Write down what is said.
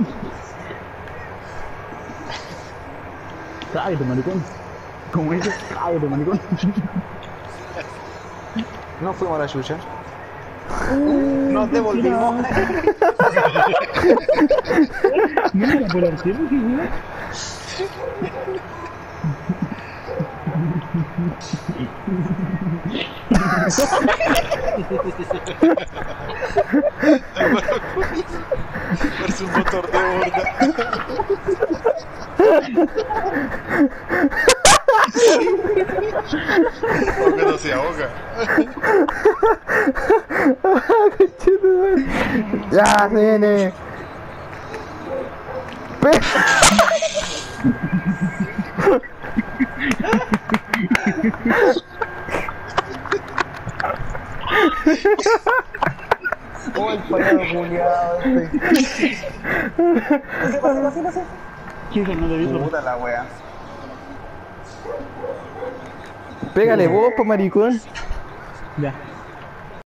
Cállate, maricón. Como dices, cállate, maricón. No fuimos a la chucha. Nos devolvimos. Mira, por el cielo, que mira. Parece un motor de borda. Porque no se ahoga. Ya, se viene. Oh, el payaso culiado este. Pase. Chico, no te vi. Puta la wea. Pégale vos, po maricón. Ya.